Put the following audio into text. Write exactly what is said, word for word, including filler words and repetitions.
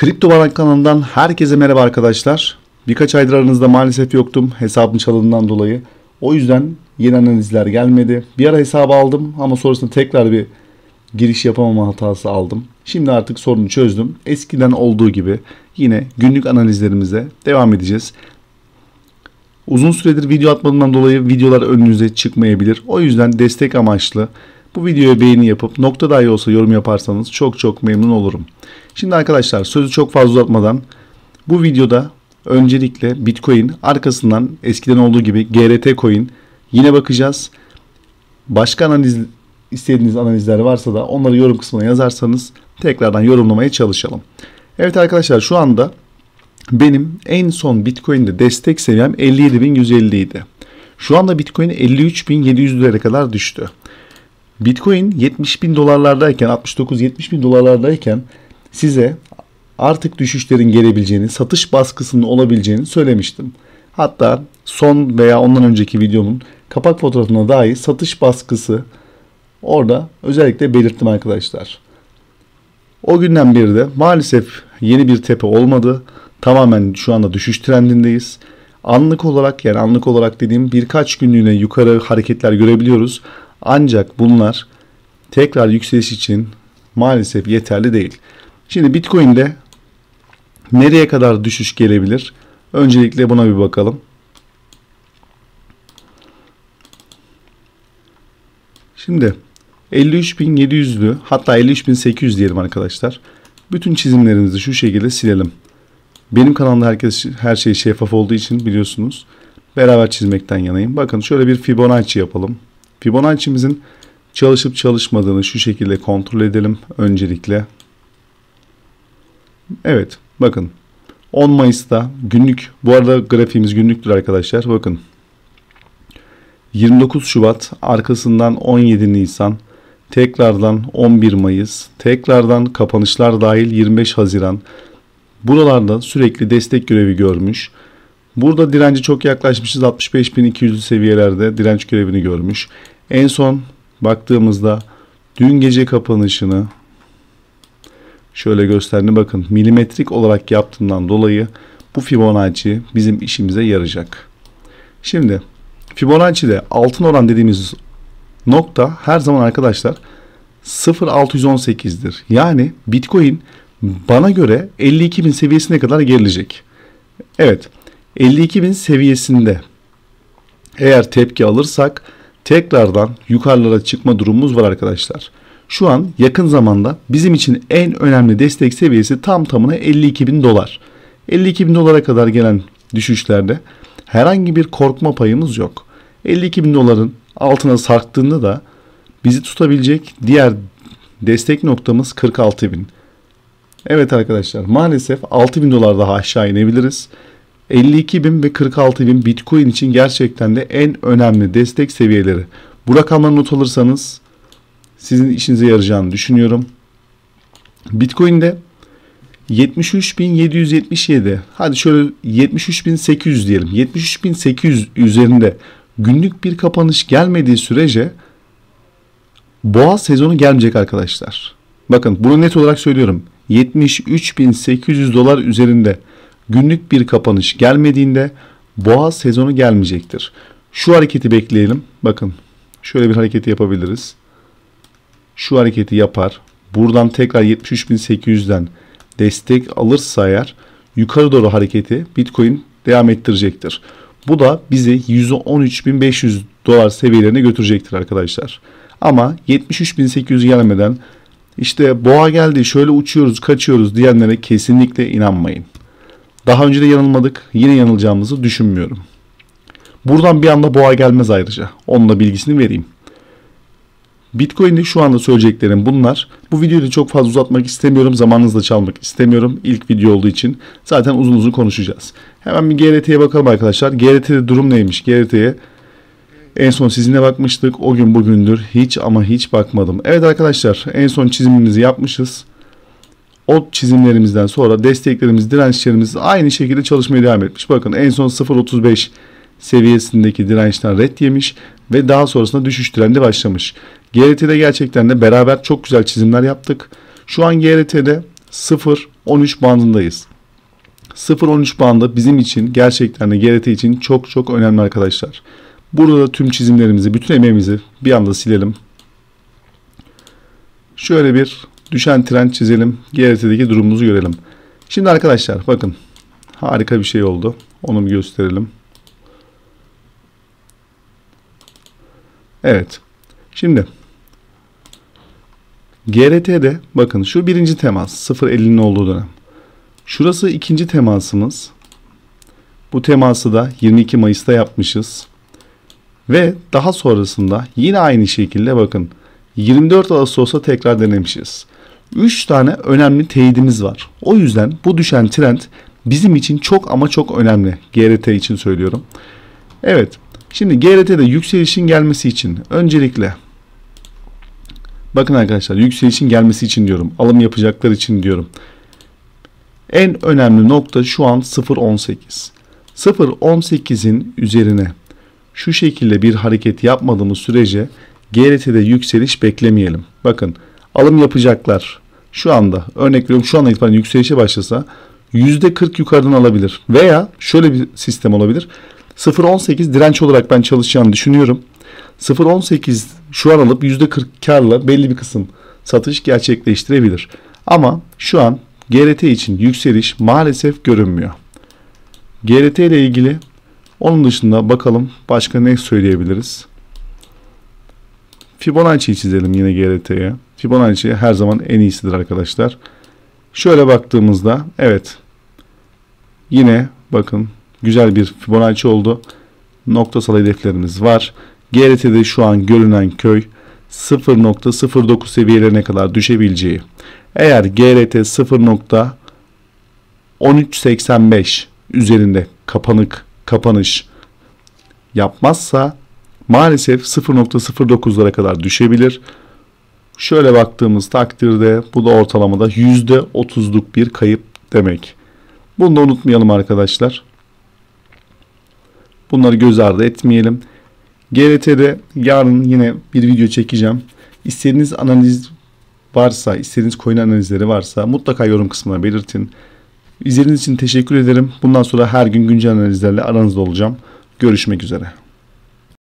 Kripto Varan kanalından herkese merhaba arkadaşlar. Birkaç aydır aranızda maalesef yoktum hesabım çalındığından dolayı. O yüzden yeni analizler gelmedi. Bir ara hesabı aldım ama sonrasında tekrar bir giriş yapamama hatası aldım. Şimdi artık sorunu çözdüm. Eskiden olduğu gibi yine günlük analizlerimize devam edeceğiz. Uzun süredir video atmadığımdan dolayı videolar önünüze çıkmayabilir. O yüzden destek amaçlı bu videoya beğeni yapıp nokta dahi olsa yorum yaparsanız çok çok memnun olurum. Şimdi arkadaşlar sözü çok fazla uzatmadan bu videoda öncelikle Bitcoin, arkasından eskiden olduğu gibi G R T Coin yine bakacağız. Başka analiz istediğiniz analizler varsa da onları yorum kısmına yazarsanız tekrardan yorumlamaya çalışalım. Evet arkadaşlar, şu anda benim en son Bitcoin'de destek seviyem elli yedi bin yüz elli idi. Şu anda Bitcoin elli üç bin yedi yüz liraya kadar düştü. Bitcoin yetmiş bin dolarlardayken, altmış dokuz yetmiş bin dolarlardayken size artık düşüşlerin gelebileceğini, satış baskısının olabileceğini söylemiştim. Hatta son veya ondan önceki videomun kapak fotoğrafına dahi satış baskısı orada özellikle belirttim arkadaşlar. O günden beri de maalesef yeni bir tepe olmadı. Tamamen şu anda düşüş trendindeyiz. Anlık olarak, yani anlık olarak dediğim birkaç günlüğüne yukarı hareketler görebiliyoruz. Ancak bunlar tekrar yükseliş için maalesef yeterli değil. Şimdi Bitcoin'de nereye kadar düşüş gelebilir? Öncelikle buna bir bakalım. Şimdi elli üç bin yedi yüzlü, hatta elli üç bin sekiz yüz diyelim arkadaşlar. Bütün çizimlerimizi şu şekilde silelim. Benim kanalımda herkes her şey şeffaf olduğu için biliyorsunuz beraber çizmekten yanayım. Bakın şöyle bir Fibonacci yapalım. Fibonacci'mizin çalışıp çalışmadığını şu şekilde kontrol edelim öncelikle. Evet, bakın on Mayıs'ta günlük, bu arada grafiğimiz günlüktür arkadaşlar. Bakın yirmi dokuz Şubat, arkasından on yedi Nisan, tekrardan on bir Mayıs, tekrardan kapanışlar dahil yirmi beş Haziran. Buralarda sürekli destek görevi görmüş. Burada direnci çok yaklaşmışız. altmış beş bin iki yüzlü seviyelerde direnç görevini görmüş. En son baktığımızda dün gece kapanışını şöyle gösterdi. Bakın milimetrik olarak yaptığından dolayı bu Fibonacci bizim işimize yarayacak. Şimdi Fibonacci'de altın oran dediğimiz nokta her zaman arkadaşlar sıfır virgül altı yüz on sekiz'dir. Yani Bitcoin bana göre elli iki bin seviyesine kadar gerilecek. Evet, elli iki bin seviyesinde eğer tepki alırsak tekrardan yukarılara çıkma durumumuz var arkadaşlar. Şu an yakın zamanda bizim için en önemli destek seviyesi tam tamına elli iki bin dolar. elli iki bin dolara kadar gelen düşüşlerde herhangi bir korkma payımız yok. elli iki bin doların altına sarktığında da bizi tutabilecek diğer destek noktamız kırk altı bin. Evet arkadaşlar, maalesef altı bin dolar daha aşağı inebiliriz. elli iki bin ve kırk altı bin Bitcoin için gerçekten de en önemli destek seviyeleri. Bu rakamları not alırsanız sizin işinize yarayacağını düşünüyorum. Bitcoin'de yetmiş üç bin yedi yüz yetmiş yedi, hadi şöyle yetmiş üç bin sekiz yüz diyelim. yetmiş üç bin sekiz yüz üzerinde günlük bir kapanış gelmediği sürece boğa sezonu gelmeyecek arkadaşlar. Bakın bunu net olarak söylüyorum. yetmiş üç bin sekiz yüz dolar üzerinde günlük bir kapanış gelmediğinde boğa sezonu gelmeyecektir. Şu hareketi bekleyelim. Bakın şöyle bir hareketi yapabiliriz. Şu hareketi yapar. Buradan tekrar yetmiş üç bin sekiz yüz'den destek alırsa eğer yukarı doğru hareketi Bitcoin devam ettirecektir. Bu da bizi yüz on üç bin beş yüz dolar seviyelerine götürecektir arkadaşlar. Ama yetmiş üç bin sekiz yüz gelmeden işte boğa geldi, şöyle uçuyoruz, kaçıyoruz diyenlere kesinlikle inanmayın. Daha önce de yanılmadık, yine yanılacağımızı düşünmüyorum. Buradan bir anda boğa gelmez ayrıca. Onun da bilgisini vereyim. Bitcoin'de şu anda söyleyeceklerim bunlar. Bu videoyu da çok fazla uzatmak istemiyorum. Zamanınızı da çalmak istemiyorum. İlk video olduğu için zaten uzun uzun konuşacağız. Hemen bir G R T'ye bakalım arkadaşlar. G R T'de durum neymiş? G R T'ye en son sizinle bakmıştık. O gün bugündür hiç ama hiç bakmadım. Evet arkadaşlar, en son çizimimizi yapmışız. O çizimlerimizden sonra desteklerimiz, dirençlerimiz aynı şekilde çalışmaya devam etmiş. Bakın en son sıfır virgül otuz beş seviyesindeki dirençten ret yemiş ve daha sonrasında düşüş trendi başlamış. G R T'de gerçekten de beraber çok güzel çizimler yaptık. Şu an G R T'de sıfır on üç bandındayız. sıfır on üç bandı bizim için gerçekten de G R T için çok çok önemli arkadaşlar. Burada tüm çizimlerimizi, bütün emeğimizi bir anda silelim. Şöyle bir düşen trend çizelim. G R T'deki durumumuzu görelim. Şimdi arkadaşlar bakın. Harika bir şey oldu. Onu bir gösterelim. Evet. Şimdi G R T'de bakın şu birinci temas sıfır ellinin olduğu dönem. Şurası ikinci temasımız. Bu teması da yirmi iki Mayıs'ta yapmışız. Ve daha sonrasında yine aynı şekilde bakın yirmi dört Ağustos'ta tekrar denemişiz. üç tane önemli teyidimiz var. O yüzden bu düşen trend bizim için çok ama çok önemli. G R T için söylüyorum. Evet. Şimdi G R T'de yükselişin gelmesi için öncelikle bakın arkadaşlar, yükselişin gelmesi için diyorum. Alım yapacaklar için diyorum. En önemli nokta şu an sıfır on sekiz. sıfır on sekizin üzerine şu şekilde bir hareket yapmadığımız sürece G R T'de yükseliş beklemeyelim. Bakın alım yapacaklar. Şu anda örnek veriyorum, şu anda itibaren yükselişe başlasa yüzde kırk yukarıdan alabilir. Veya şöyle bir sistem olabilir. sıfır on sekiz direnç olarak ben çalışacağını düşünüyorum. sıfır on sekiz şu an alıp yüzde kırk karla belli bir kısım satış gerçekleştirebilir. Ama şu an G R T için yükseliş maalesef görünmüyor. G R T ile ilgili onun dışında bakalım başka ne söyleyebiliriz. Fibonacci'yi çizelim yine G R T'ye. Fibonacci her zaman en iyisidir arkadaşlar. Şöyle baktığımızda evet. Yine bakın güzel bir Fibonacci oldu. Noktasal hedeflerimiz var. G R T'de şu an görünen köy sıfır nokta sıfır dokuz seviyelerine kadar düşebileceği. Eğer G R T sıfır nokta on üç seksen beş üzerinde kapanık kapanış yapmazsa maalesef sıfır nokta sıfır dokuzlara kadar düşebilir. Şöyle baktığımız takdirde bu da ortalamada yüzde otuzluk bir kayıp demek. Bunu da unutmayalım arkadaşlar. Bunları göz ardı etmeyelim. G R T'de yarın yine bir video çekeceğim. İstediğiniz analiz varsa, istediğiniz coin analizleri varsa mutlaka yorum kısmına belirtin. İzlediğiniz için teşekkür ederim. Bundan sonra her gün güncel analizlerle aranızda olacağım. Görüşmek üzere.